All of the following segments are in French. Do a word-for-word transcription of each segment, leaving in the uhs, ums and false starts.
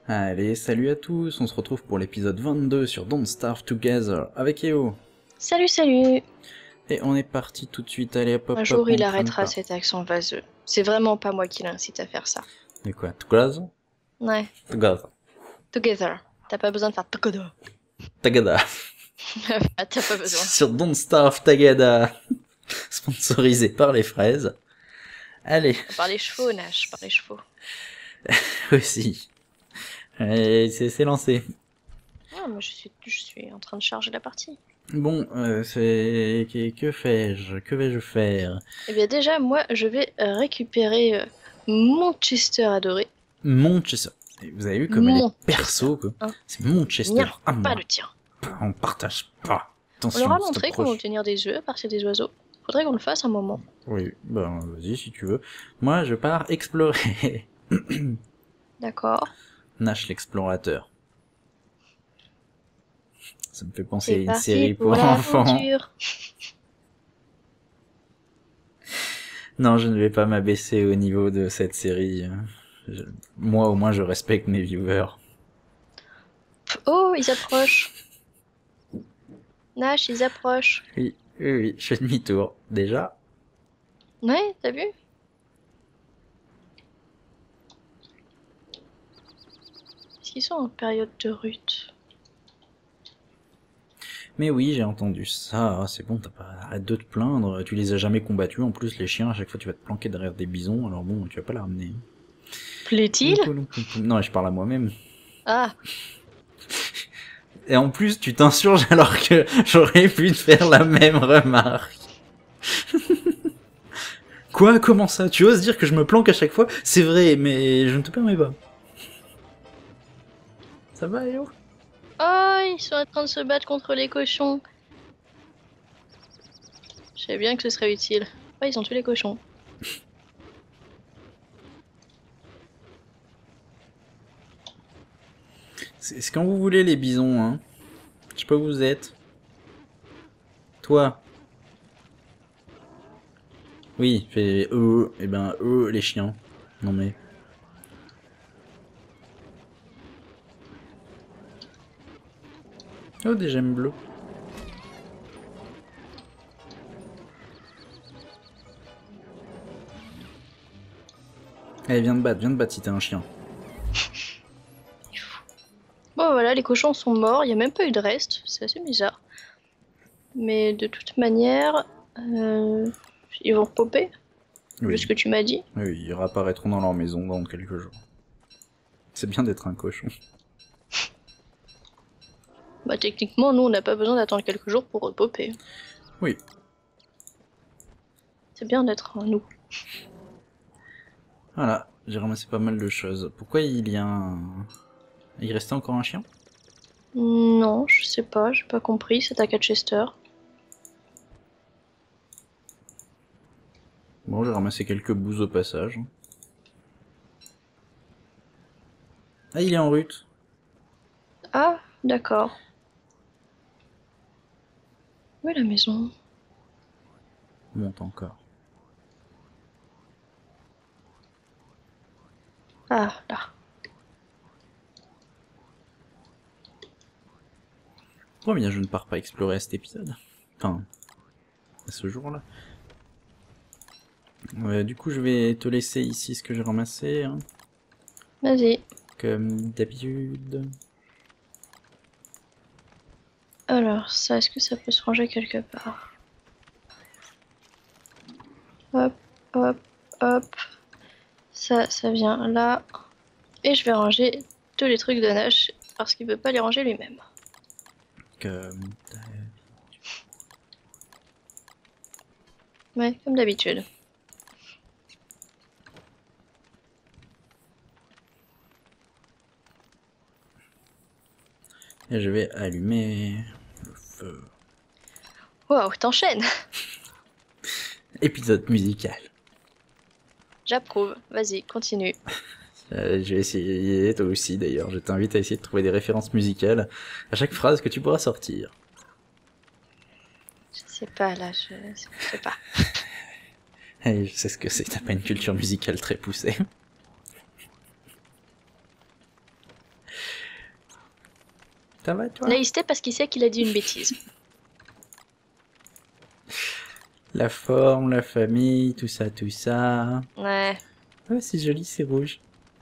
Allez, salut à tous, on se retrouve pour l'épisode vingt-deux sur Don't Starve Together avec Eo. Salut, salut. Et on est parti tout de suite, allez hop Un hop hop, jour, on il traîne arrêtera pas. cet accent vaseux. C'est vraiment pas moi qui l'incite à faire ça. Mais quoi, Together? Ouais. Together. Together. T'as pas besoin de faire together. Tagada. Ah, t'as pas besoin. Sur Don't Starve Tagada. Sponsorisé par les fraises. Allez. Par les chevaux, Nash, par les chevaux. Aussi. Allez, c'est lancé. Ah, moi, je suis, je suis en train de charger la partie. Bon, euh, c'est... Que, que fais-je? Que vais-je faire? Eh bien, déjà, moi, je vais récupérer euh, Manchester adoré. Manchester. Vous avez vu comme elle est perso, quoi. Hein, C'est Manchester. Mien, Ah, pas moi. le tien. On partage pas. Attention, On leur a c'est montré proche. comment obtenir des œufs à partir des oiseaux. Faudrait qu'on le fasse un moment. Oui, ben vas-y si tu veux. Moi je pars explorer. D'accord. Nash l'explorateur. Ça me fait penser à C'est une parti série pour pour enfants. l'aventure. Non, je ne vais pas m'abaisser au niveau de cette série. Je- Moi au moins je respecte mes viewers. Oh, ils approchent. Nash, ils approchent. Oui, oui, oui, je fais demi-tour. Déjà. Ouais, t'as vu? Est-ce qu'ils sont en période de rut? Mais oui, j'ai entendu ça. Ah, c'est bon, t'as pas... arrête de te plaindre. Tu les as jamais combattus. En plus, les chiens, à chaque fois, tu vas te planquer derrière des bisons. Alors bon, tu vas pas la ramener. Plaît-il? Non, je parle à moi-même. Ah, Et en plus, tu t'insurges alors que j'aurais pu te faire la même remarque. Quoi? Comment ça? Tu oses dire que je me planque à chaque fois? C'est vrai, mais je ne te permets pas. Ça va, Léo? oh, ils sont en train de se battre contre les cochons. Je savais bien que ce serait utile. Oh, ils ont tué les cochons. C'est quand vous voulez, les bisons, hein. Je sais pas où vous êtes. Toi. Oui, fais eux, et ben eux, les chiens. Non mais... Oh, des gemmes bleues. Allez, viens de battre, viens de battre si t'es un chien. Bon, voilà, les cochons sont morts. Il n'y a même pas eu de reste. C'est assez bizarre. Mais de toute manière, euh, ils vont popper. Oui. Vu ce que tu m'as dit. Oui, ils réapparaîtront dans leur maison dans quelques jours. C'est bien d'être un cochon. Bah, techniquement, nous, on n'a pas besoin d'attendre quelques jours pour repopper. Oui. C'est bien d'être un nous. Voilà, j'ai ramassé pas mal de choses. Pourquoi il y a un... Il restait encore un chien? Non, je sais pas, j'ai pas compris. C'est à Catchester. Bon, j'ai ramassé quelques bouses au passage. Ah, il est en rut. Ah, d'accord. Où est la maison? Monte encore. Ah, là. Oh bien, je ne pars pas explorer à cet épisode. Enfin, à ce jour-là. Ouais, du coup, je vais te laisser ici ce que j'ai ramassé. Hein, Vas-y. comme d'habitude. Alors, ça, est-ce que ça peut se ranger quelque part? Hop, hop, hop. Ça, ça vient là. Et je vais ranger tous les trucs de Nash parce qu'il peut pas les ranger lui-même. Comme... Ouais, comme d'habitude. Et je vais allumer le feu. Waouh, t'enchaînes! Épisode musical. J'approuve. Vas-y, continue. Euh, je vais essayer, toi aussi d'ailleurs, je t'invite à essayer de trouver des références musicales à chaque phrase que tu pourras sortir. Je sais pas, là, je, je sais pas. Hey, je sais ce que c'est, t'as pas une culture musicale très poussée. Ça va toi? Naïveté parce qu'il sait qu'il a dit une bêtise. La forme, la famille, tout ça, tout ça. Ouais. Ah, c'est joli, c'est rouge.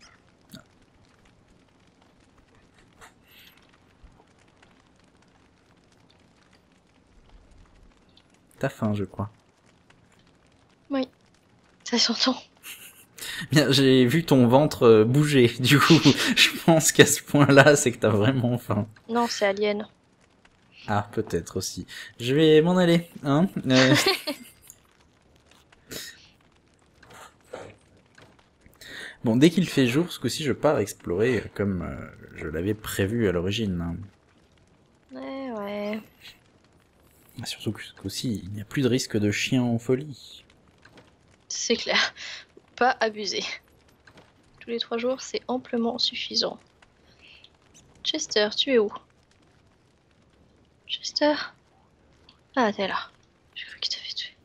T'as faim, je crois. Oui. Ça s'entend. Bien, j'ai vu ton ventre euh, bouger. Du coup, je pense qu'à ce point-là, c'est que t'as vraiment faim. Non, c'est Alien. Ah, peut-être aussi. Je vais m'en aller, hein. Euh... Bon, dès qu'il fait jour, ce coup-ci, je pars explorer euh, comme euh, je l'avais prévu à l'origine. Hein. Ouais, ouais. Ah, surtout que ce coup-ci, il n'y a plus de risque de chien en folie. C'est clair. Pas abuser. Tous les trois jours, c'est amplement suffisant. Chester, tu es où? Chester? Ah, t'es là. J'ai cru qu'il t'avait tué.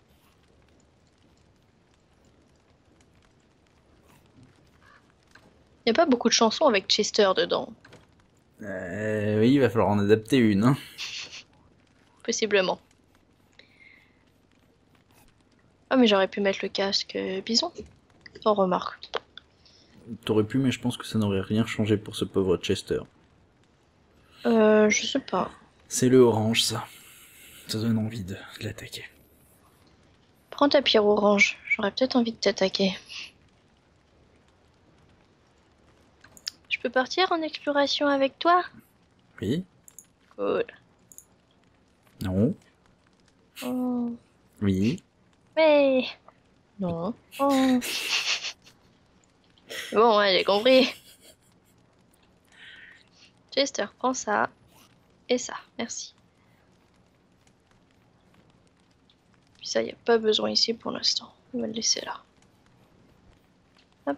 Y a pas beaucoup de chansons avec Chester dedans. Euh, oui, il va falloir en adapter une. Hein. Possiblement. Ah, mais j'aurais pu mettre le casque euh, bison. On remarque. T'aurais pu, mais je pense que ça n'aurait rien changé pour ce pauvre Chester. Euh, je sais pas. C'est le orange, ça. Ça donne envie de, de l'attaquer. Prends ta pierre orange. J'aurais peut-être envie de t'attaquer. Je peux partir en exploration avec toi? Oui? Cool. Non? Oh. Oui? Mais... Non. Oh. Bon, ouais, j'ai compris. Chester, prends ça. Et ça, merci. Puis ça, y a pas besoin ici pour l'instant. On va le laisser là. Hop.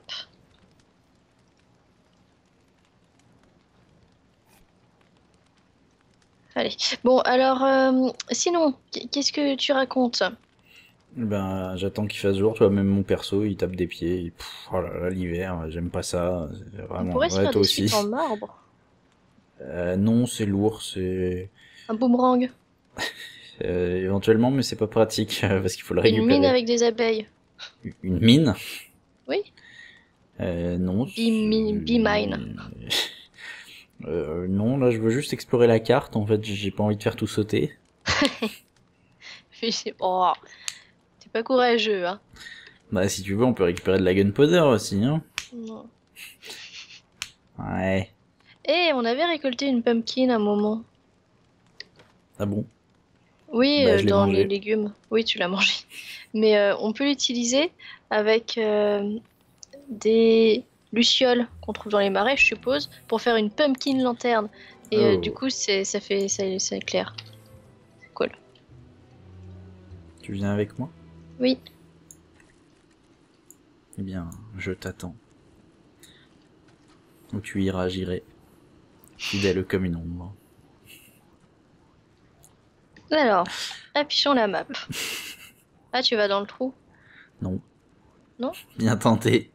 Allez. Bon, alors, euh, sinon, qu'est-ce que tu racontes? Ben, j'attends qu'il fasse jour, tu vois, même mon perso, il tape des pieds. Il- Pff, oh là là, l'hiver, j'aime pas ça. C'est On vraiment. pourrait se Ouais, faire toi des aussi. suites en marbre. Euh, non, c'est lourd, c'est. Un boomerang. Euh, éventuellement, mais c'est pas pratique, parce qu'il faut le Une mine récupérer. avec des abeilles. Une mine? Oui. Euh, non. Be, mi- be mine. Euh, non, là, je veux juste explorer la carte. En fait, j'ai pas envie de faire tout sauter. Oh, t'es pas courageux, hein. Bah, si tu veux, on peut récupérer de la gunpowder aussi, hein. Non. Ouais. Eh, on avait récolté une pumpkin à un moment. Ah bon? Oui, Bah, euh, je l'ai dans les mangé. légumes. Oui, tu l'as mangé. Mais euh, on peut l'utiliser avec euh, des lucioles qu'on trouve dans les marais, je suppose, pour faire une pumpkin lanterne. Et euh, du Oh. coup, c'est, ça fait, ça, ça éclaire. C'est cool. Tu viens avec moi? Oui. Eh bien, je t'attends. Où tu iras, j'irai. Fidèle comme une ombre. Alors, affichons la map. Ah, tu vas dans le trou? Non. Non? Bien tenté.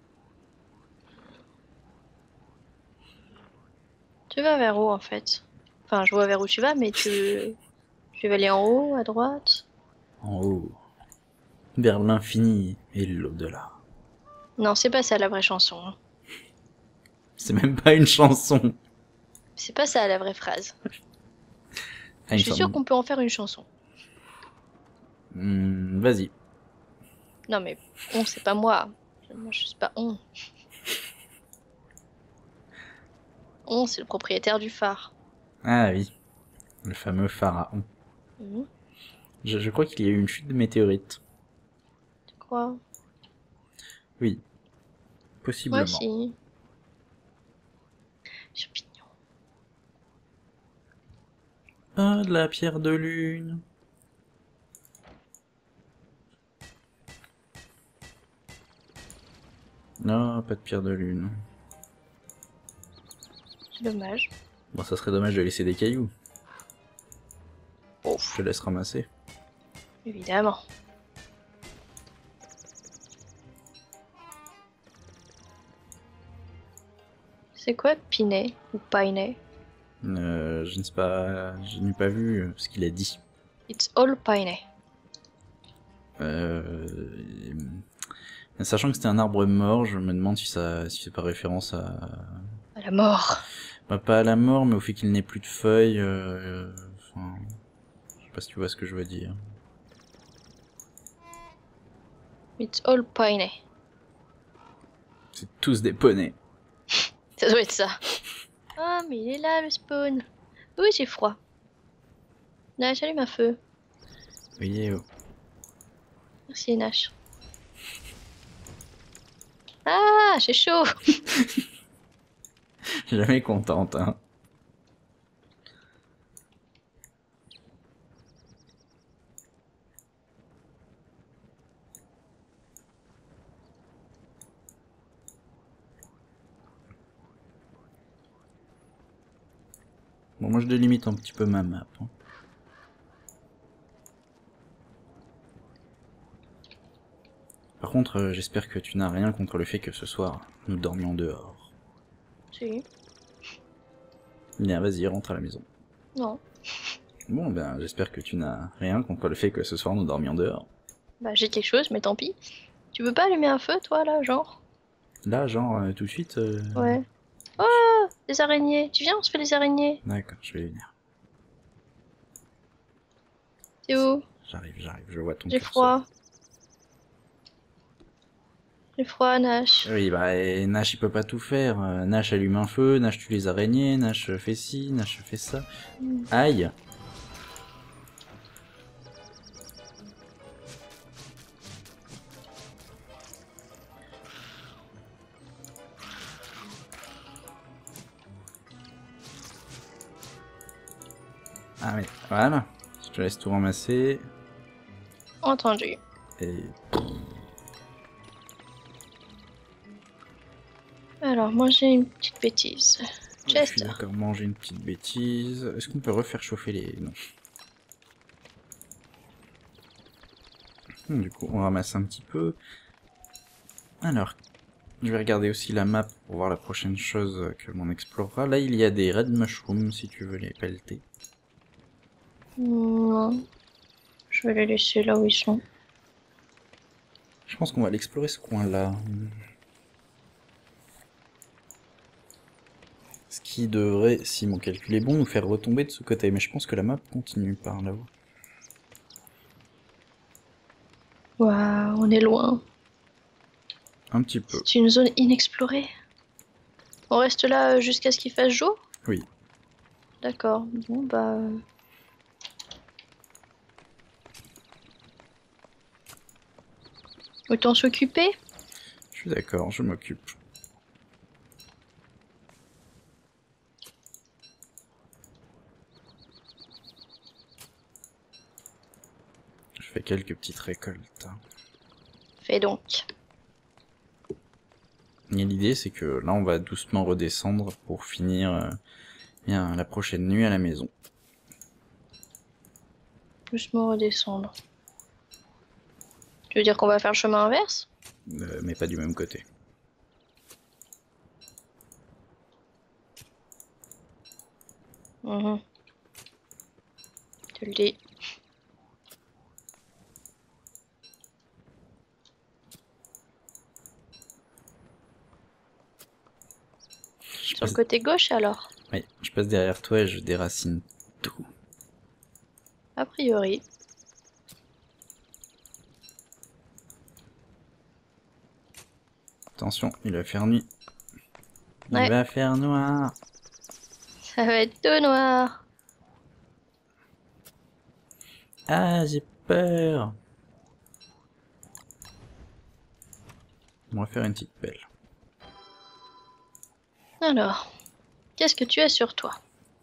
Tu vas vers où en fait? Enfin, je vois vers où tu vas, mais tu, tu vas aller en haut, à droite? En haut. Vers l'infini et l'au-delà. Non, c'est pas ça la vraie chanson. Hein. C'est même pas une chanson. C'est pas ça la vraie phrase. Ah, Je une suis sûre chanson. qu'on peut en faire une chanson. Hmm, vas-y. Non mais on, c'est pas moi. Moi je suis pas on. On, c'est le propriétaire du phare. Ah oui. Le fameux pharaon. Mhm. Je, je crois qu'il y a eu une chute de météorite. Tu crois? Oui. Moi Possiblement. aussi. Champignon. Ah, de la pierre de lune. Non, pas de pierre de lune. C'est dommage. Bon, ça serait dommage de laisser des cailloux. Oh, Je te laisse ramasser. évidemment. C'est quoi Pinet ou Painet? Euh, je ne sais pas, je n'ai pas vu ce qu'il a dit. It's all piney. Euh... Sachant que c'était un arbre mort, je me demande si ça, si c'est pas référence à... À la mort. Bah, pas à la mort, mais au fait qu'il n'ait plus de feuilles. Euh... Enfin... Je sais pas si tu vois ce que je veux dire. It's all piney. C'est tous des poneys. Ça doit être ça. Ah, mais il est là le spawn. Oui, j'ai froid. Nash, allume un feu. Oui, oh. Merci, Nash. Ah, j'ai chaud. Jamais contente, hein. Bon, moi je délimite un petit peu ma map. Hein. Par contre, euh, j'espère que tu n'as rien contre le fait que ce soir, nous dormions dehors. Si. Bien, vas-y, rentre à la maison. Non. Bon, ben, j'espère que tu n'as rien contre le fait que ce soir, nous dormions dehors. Bah, j'ai quelque chose, mais tant pis. Tu veux pas allumer un feu, toi, là, genre? Là, genre, euh, tout de suite euh... Ouais. Oh, des araignées. Tu viens, on se fait les araignées. D'accord, je vais venir. T'es où? J'arrive, j'arrive, je vois ton J'ai curseur. froid. J'ai froid, Nash. Oui, bah, et Nash, il peut pas tout faire. Euh, Nash allume un feu, Nash tue les araignées, Nash fait ci, Nash fait ça. Mm. Aïe! Ah mais voilà, je te laisse tout ramasser. Entendu. Et... Alors, moi j'ai une petite bêtise. Je suis Chester. d'accord, manger une petite bêtise. Est-ce qu'on peut refaire chauffer les... Non. Du coup, on ramasse un petit peu. Alors, je vais regarder aussi la map pour voir la prochaine chose que l'on explorera. Là, il y a des red mushrooms, si tu veux les pelleter. Non. Je vais les laisser là où ils sont. Je pense qu'on va aller explorer ce coin-là. Ce qui devrait, si mon calcul est bon, nous faire retomber de ce côté. Mais je pense que la map continue par là-haut. Waouh, on est loin. Un petit peu. C'est une zone inexplorée. On reste là jusqu'à ce qu'il fasse jour? Oui. D'accord. Bon, bah... Autant s'occuper? Je suis d'accord, je m'occupe. Je fais quelques petites récoltes. Fais donc. Et l'idée, c'est que là, on va doucement redescendre pour finir euh, bien la prochaine nuit à la maison. Doucement redescendre. Tu veux dire qu'on va faire le chemin inverse? Euh, mais pas du même côté. Mhm. Je te le dis. Je Sur passe... le côté gauche alors? Oui, je passe derrière toi et je déracine tout. A priori. Attention, il va faire nuit. Il Ouais. va faire noir. Ça va être tout noir. Ah, j'ai peur. On va faire une petite pelle. Alors, qu'est-ce que tu as sur toi?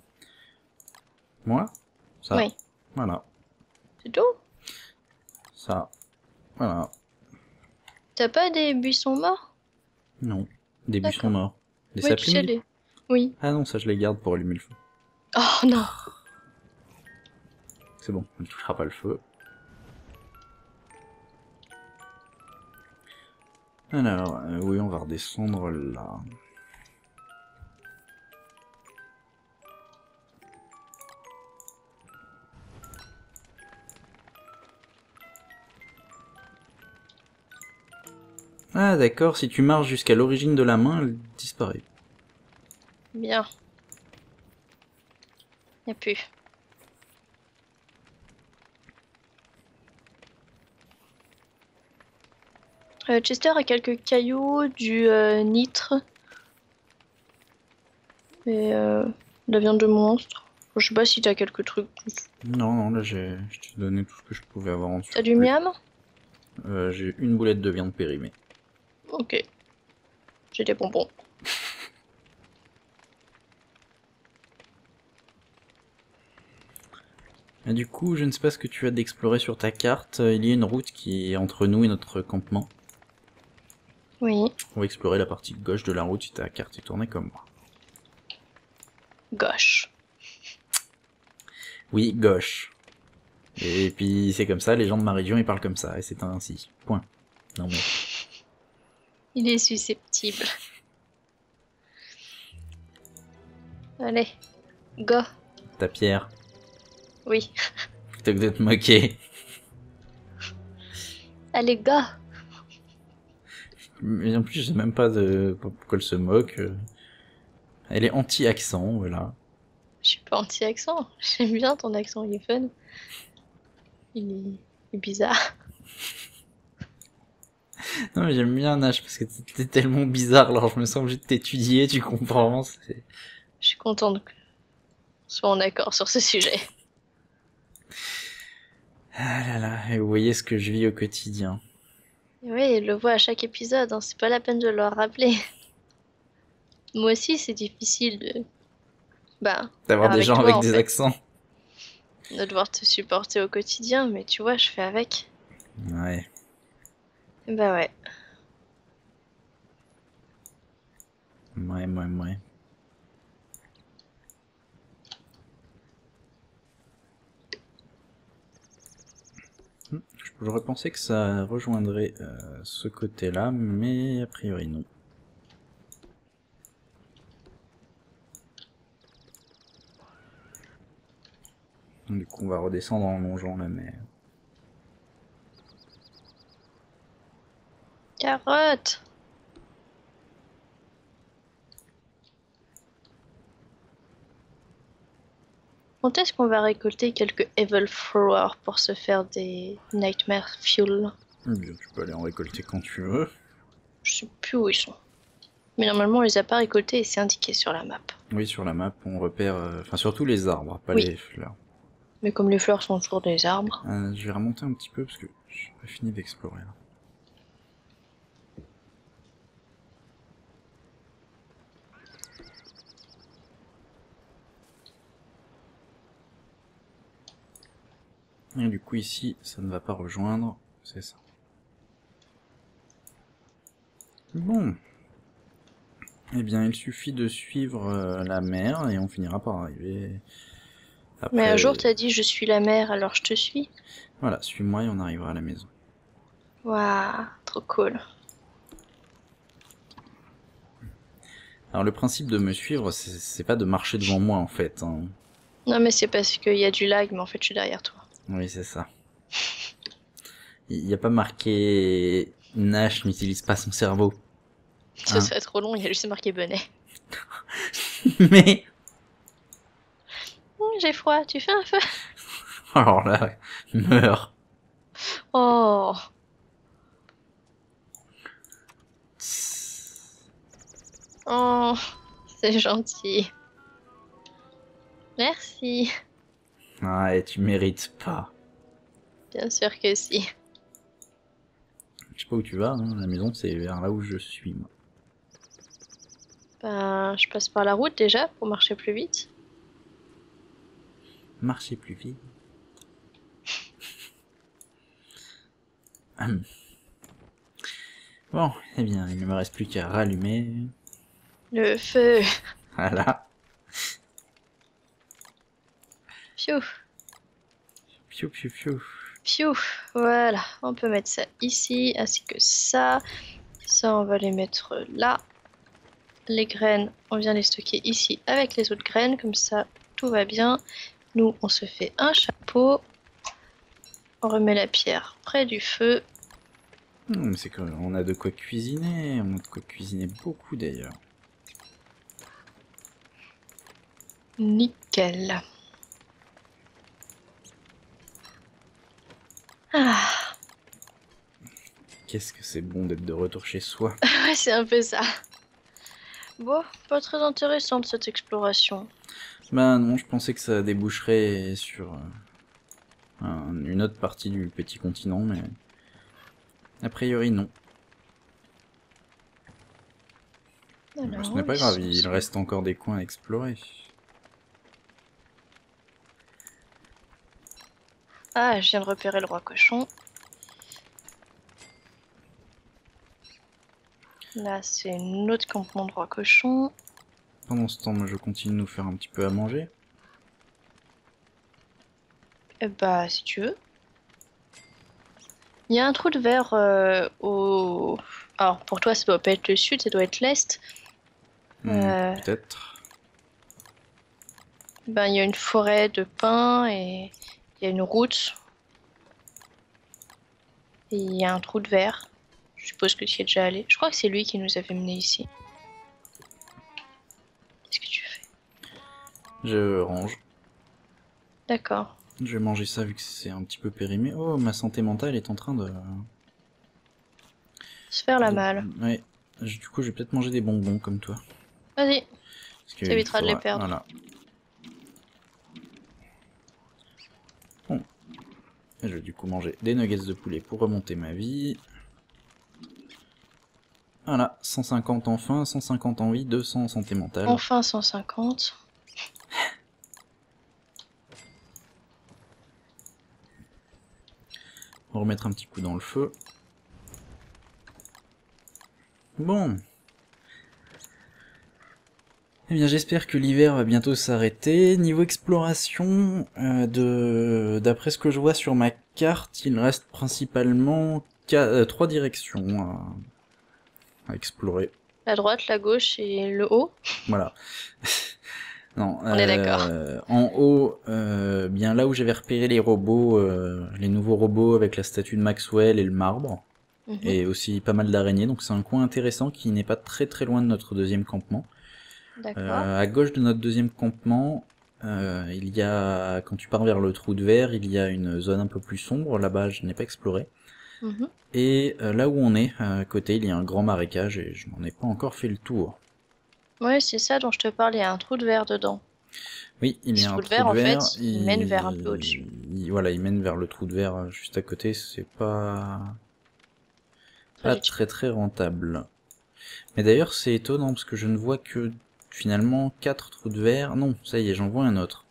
Moi? Ça. Oui. Voilà. C'est tout? Ça. Voilà. T'as pas des buissons morts? Non. Des buissons D'accord. morts. Des Oui, tu sais saplings? les... Oui. Ah non, ça je les garde pour allumer le feu. Oh non! C'est bon, on ne touchera pas le feu. Alors, euh, oui, on va redescendre là. Ah d'accord, si tu marches jusqu'à l'origine de la main, elle disparaît. Bien. Y a plus. Euh, Chester a quelques cailloux, du euh, nitre et euh, de la viande de monstre. Je sais pas si t'as quelques trucs. Non, non, là j'ai, je t'ai donné tout ce que je pouvais avoir en dessous. T'as du miam? Euh, j'ai une boulette de viande périmée. Ok. J'ai des bonbons. Et du coup, je ne sais pas ce que tu as d'explorer sur ta carte. Il y a une route qui est entre nous et notre campement. Oui. On va explorer la partie gauche de la route si ta carte est tournée comme moi. Gauche. Oui, gauche. Et puis c'est comme ça, les gens de ma région ils parlent comme ça, et c'est ainsi. Point. Non mais... Il est susceptible. Allez. Go. Ta pierre, Oui. plutôt que de te moquer. Allez, go. Mais en plus, je sais même pas de pourquoi elle se moque. Elle est anti-accent, voilà. Je suis pas anti-accent. J'aime bien ton accent, il est fun. Il est, il est bizarre. Non mais j'aime bien Nash parce que t'es tellement bizarre, alors je me sens obligé de t'étudier, tu comprends. C'est... Je suis contente qu'on soit en accord sur ce sujet. Ah là là, et vous voyez ce que je vis au quotidien. Et oui, il le voit à chaque épisode, hein, c'est pas la peine de le rappeler. Moi aussi, c'est difficile de. Bah, D'avoir faire des avec gens toi avec en des fait. accents. De devoir te supporter au quotidien, mais tu vois, je fais avec. Ouais. Bah ouais. Ouais, ouais, ouais. J'aurais pensé que ça rejoindrait euh, ce côté-là, mais a priori non. Du coup, on va redescendre en longeant la mer. Carotte! Quand est-ce qu'on va récolter quelques Evil Flowers pour se faire des Nightmare Fuel? Eh bien, tu peux aller en récolter quand tu veux. Je sais plus où ils sont. Mais normalement, on les a pas récoltés et c'est indiqué sur la map. Oui, sur la map, on repère... euh, Enfin, surtout les arbres, pas Oui. les fleurs. Mais comme les fleurs sont toujours des arbres. Euh, je vais remonter un petit peu parce que j'ai pas fini d'explorer là. Et du coup ici, ça ne va pas rejoindre, c'est ça. Bon. Eh bien, il suffit de suivre euh, la mer et on finira par arriver. Après... Mais un jour, t'as dit je suis la mère, alors je te suis. Voilà, suis-moi et on arrivera à la maison. Waouh, trop cool. Alors le principe de me suivre, c'est pas de marcher devant moi en fait. Hein. Non, mais c'est parce qu'il y a du lag, mais en fait, je suis derrière toi. Oui, c'est ça. Il n'y a pas marqué Nash n'utilise pas son cerveau. Ce Hein. serait trop long, il y a juste marqué bonnet. Mais... Mmh, j'ai froid, tu fais un feu? Alors là, meurs. Oh. Oh, c'est gentil. Merci. Ouais, tu mérites pas. Bien sûr que si. Je sais pas où tu vas, hein. La maison c'est vers là où je suis moi. Ben, je passe par la route déjà pour marcher plus vite. Marcher plus vite. Hum. Bon, eh bien, il ne me reste plus qu'à rallumer. Le feu. Voilà. Piou. Piou, piou, piou. Piou. Voilà, on peut mettre ça ici, ainsi que ça. Ça, on va les mettre là. Les graines, on vient les stocker ici avec les autres graines, comme ça, tout va bien. Nous, on se fait un chapeau. On remet la pierre près du feu. Non, mais c'est qu'on a de quoi cuisiner, on a de quoi cuisiner beaucoup d'ailleurs. Nickel. Ah. Qu'est-ce que c'est bon d'être de retour chez soi. Ouais, c'est un peu ça. Bon, pas très intéressante cette exploration. Bah non, je pensais que ça déboucherait sur euh, un, une autre partie du petit continent, mais a priori non. Alors, Ce n'est pas grave, il sont... reste encore des coins à explorer. Ah, je viens de repérer le roi cochon. Là, c'est notre campement de roi cochon. Pendant ce temps, moi je continue de nous faire un petit peu à manger. Eh bah, si tu veux. Il y a un trou de verre euh, au... Alors, pour toi, ça doit pas être le sud, ça doit être l'est. Hmm, Euh, Peut-être. Ben, il y a une forêt de pins et il y a une route. Et il y a un trou de verre. Je suppose que tu y es déjà allé. Je crois que c'est lui qui nous avait menés ici. Qu'est-ce que tu fais? Je range. D'accord. Je vais manger ça vu que c'est un petit peu périmé. Oh, ma santé mentale est en train de... Se faire la de... malle. Ouais. Je- Du coup, je vais peut-être manger des bonbons comme toi. Vas-y, Parce que ça évitera il de les faudra- perdre. Voilà. Bon. Et je vais du coup manger des nuggets de poulet pour remonter ma vie. Voilà, cent cinquante en faim, cent cinquante en vie, deux cents en santé mentale. Enfin cent cinquante. On va remettre un petit coup dans le feu. Bon. Eh bien, j'espère que l'hiver va bientôt s'arrêter. Niveau exploration, euh, de d'après ce que je vois sur ma carte, il reste principalement euh, trois directions à... à explorer. La droite, la gauche et le haut. Voilà. Non, On est d'accord. euh, en haut, euh, bien là où j'avais repéré les robots, euh, les nouveaux robots avec la statue de Maxwell et le marbre, Mhm. et aussi pas mal d'araignées, donc c'est un coin intéressant qui n'est pas très très loin de notre deuxième campement. D'accord. Euh, à gauche de notre deuxième campement, euh, il y a, quand tu pars vers le trou de verre, il y a une zone un peu plus sombre, là-bas je n'ai pas exploré. Mhm. Et euh, là où on est, à côté, il y a un grand marécage et je n'en ai pas encore fait le tour. Ouais, c'est ça dont je te parle, il y a un trou de verre dedans. Oui, il y a Ce un trou de trou verre, de en verre. fait, il mène vers un peu au-dessus. il- Voilà, il mène vers le trou de verre euh, juste à côté. C'est pas Pas pas du tout. très très rentable. Mais d'ailleurs, c'est étonnant parce que je ne vois que finalement quatre trous de verre. Non, ça y est, j'en vois un autre.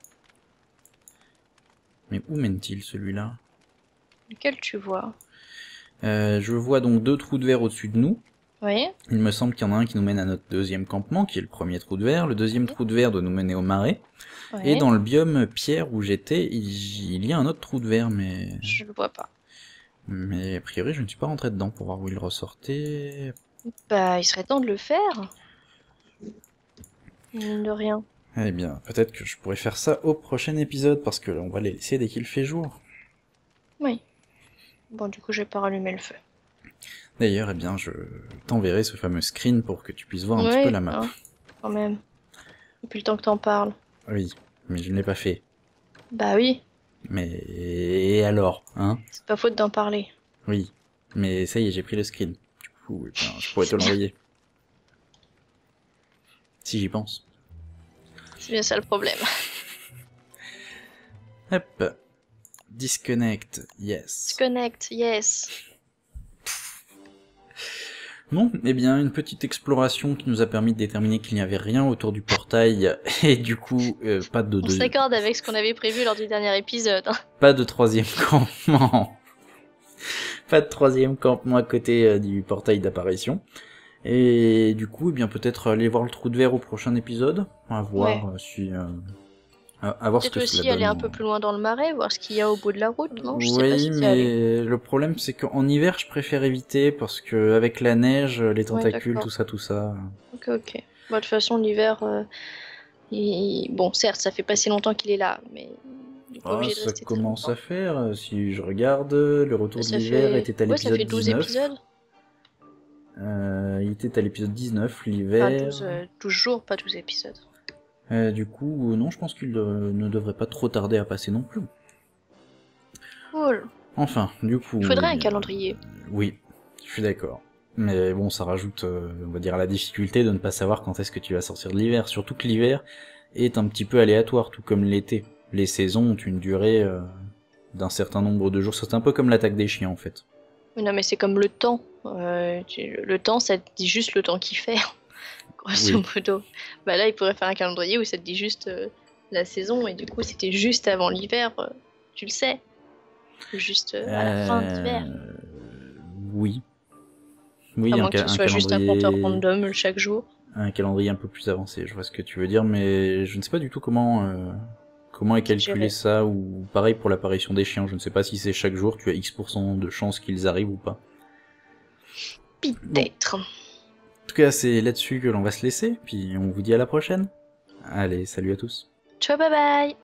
Mais où mène-t-il celui-là? Lequel tu vois? euh, Je vois donc deux trous de verre au-dessus de nous. Oui. Il me semble qu'il y en a un qui nous mène à notre deuxième campement, qui est le premier trou de verre. Le deuxième Oui. trou de verre doit nous mener au marais. Ouais. Et dans le biome pierre où j'étais, il, il y a un autre trou de verre, mais... Je le vois pas. Mais a priori, je ne suis pas rentré dedans pour voir où il ressortait. Bah, il serait temps de le faire. Mine de rien. Eh bien, peut-être que je pourrais faire ça au prochain épisode, parce que on va les laisser dès qu'il fait jour. Oui. Bon, du coup, je vais pas rallumer le feu. D'ailleurs, eh bien, je t'enverrai ce fameux screen pour que tu puisses voir un Ouais, petit peu la map. hein, quand même. Depuis le temps que t'en parles. Oui, mais je ne l'ai pas fait. Bah oui, Mais et alors, hein? c'est pas faute d'en parler. Oui, mais ça y est, j'ai pris le screen. Du coup, eh bien, je pourrais te l'envoyer. Si j'y pense. C'est bien ça le problème. Hop. Disconnect, yes. Disconnect, yes. Bon, eh bien, une petite exploration qui nous a permis de déterminer qu'il n'y avait rien autour du portail, et du coup, euh, pas de, On de s'accorde avec ce qu'on avait prévu lors du dernier épisode. Hein. pas de troisième campement. Pas de troisième campement à côté euh, du portail d'apparition. Et du coup, eh bien, peut-être aller voir le trou de verre au prochain épisode, à voir Ouais. euh, si... Euh, à, à voir ce Peut-être que aussi cela aller donne. un peu plus loin dans le marais, voir ce qu'il y a au bout de la route, non? Je sais pas Oui, si t'y es allé. mais le problème c'est qu'en hiver je préfère éviter parce que avec la neige, les tentacules, d'accord. tout ça, tout ça. Ok, ok. Bah, de toute façon, l'hiver, euh, il- bon, certes, ça fait pas si longtemps qu'il est là, mais Il est pas Ah, obligé de ça rester très commence longtemps. à faire, euh, si je regarde, le retour de Ça l'hiver fait... était à Ouais, ça l'épisode fait douze dix-neuf. épisodes. Euh, il était à l'épisode dix-neuf, Enfin, l'hiver. douze, euh, douze jours, pas douze épisodes. Euh, du coup, euh, non, je pense qu'il euh, ne devrait pas trop tarder à passer non plus. Cool. Enfin, du coup... Il faudrait un oui, calendrier. euh, oui, je suis d'accord. Mais bon, ça rajoute, euh, on va dire, la difficulté de ne pas savoir quand est-ce que tu vas sortir de l'hiver. Surtout que l'hiver est un petit peu aléatoire, tout comme l'été. Les saisons ont une durée euh, d'un certain nombre de jours. C'est un peu comme l'attaque des chiens, en fait. Mais non, mais c'est comme le temps. Euh, tu- Le temps, ça te dit juste le temps qu'il fait, grosso Oui. modo. Bah là, il pourrait faire un calendrier où ça te dit juste euh, la saison, et du coup, c'était juste avant l'hiver, euh, tu le sais. Ou juste euh, à la fin de l'hiver. Euh, Oui. Oui, À un, moins que ca- ce un soit juste un compteur calendrier... random chaque jour. un calendrier un peu plus avancé, je vois ce que tu veux dire, mais je ne sais pas du tout comment euh, comment est C'est calculé géré. ça, ou pareil pour l'apparition des chiens, je ne sais pas si c'est chaque jour tu as X% de chances qu'ils arrivent ou pas. Bon, Peut-être. en tout cas c'est là-dessus que l'on va se laisser, puis on vous dit à la prochaine. Allez, salut à tous. Ciao, bye bye!